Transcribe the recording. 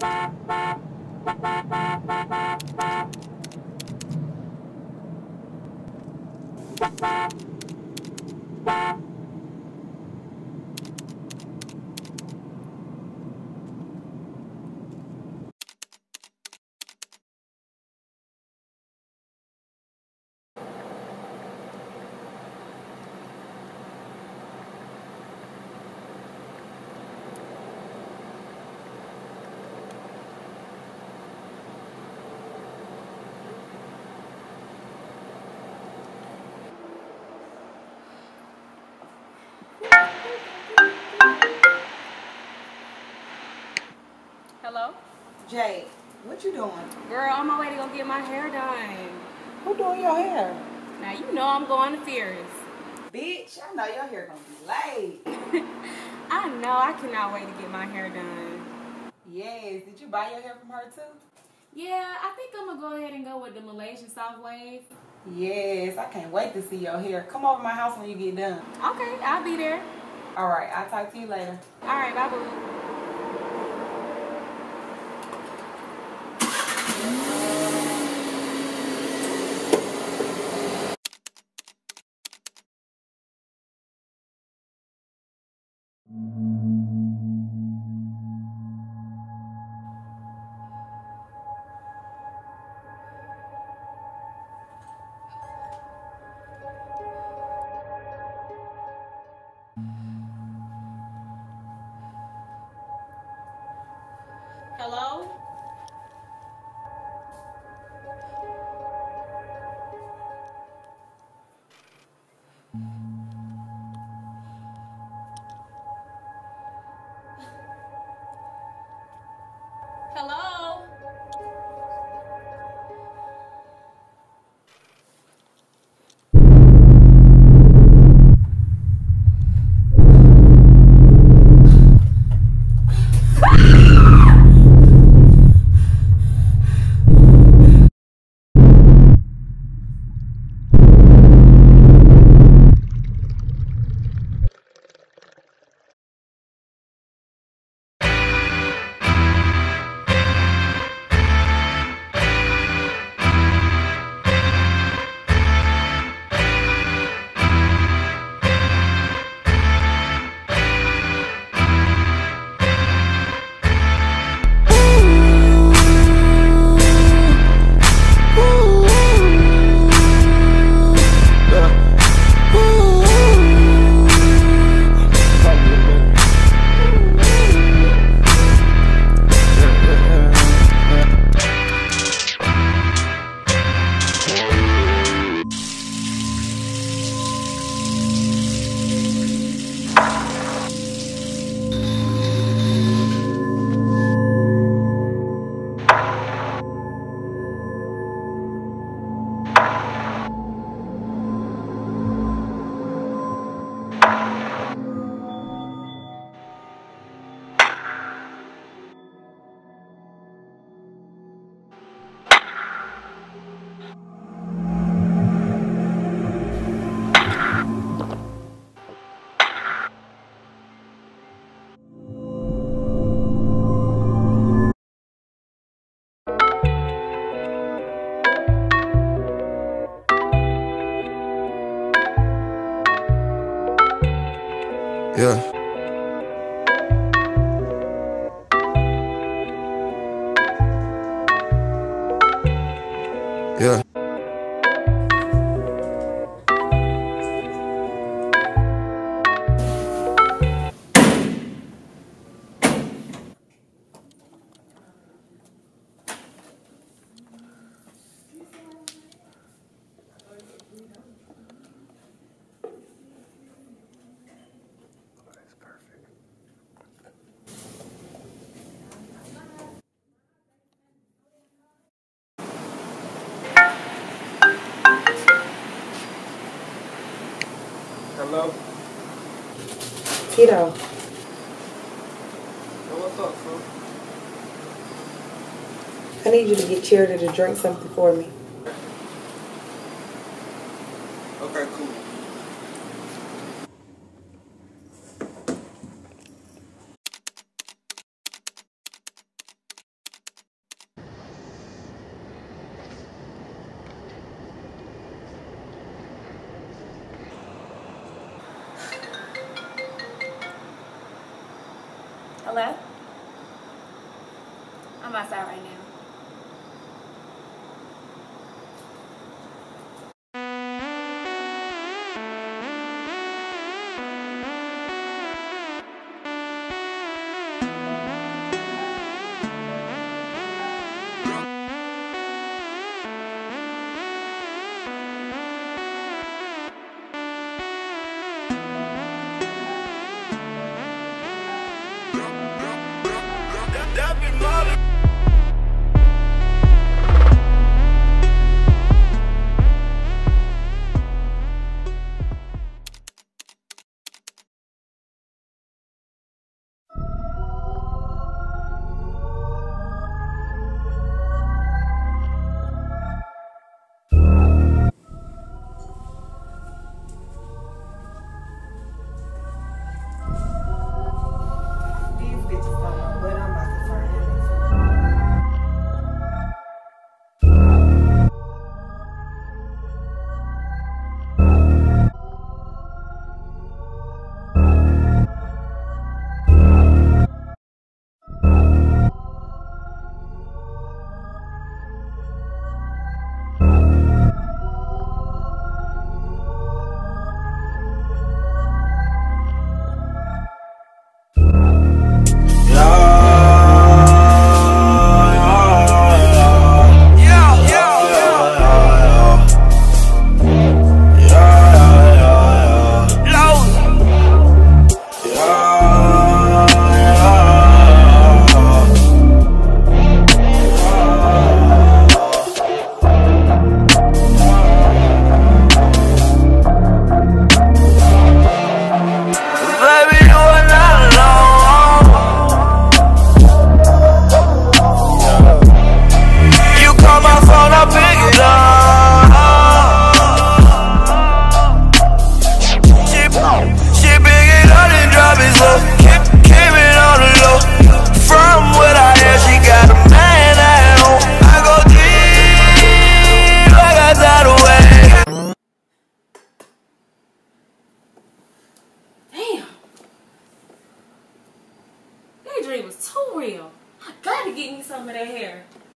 Hello? Jay, what you doing? Girl, on my way to go get my hair done. Who doing your hair? Now, you know I'm going to Fierce. Bitch, I know your hair gonna be late. I know, I cannot wait to get my hair done. Yes, did you buy your hair from her too? Yeah, I think I'm going to go ahead and go with the Malaysian soft wave. Yes, I can't wait to see your hair. Come over to my house when you get done. Okay, I'll be there. All right, I'll talk to you later. All right, bye, boo. Hello? Hello? Yeah. Yeah. Hello? Tito, Hey, what's up, son? I need you to get Charity to drink something for me. Okay, cool. Hello? I'm outside right now. These bitches don't know what I'm about to turn them into. Damn. That dream was too real. I gotta get me some of that hair.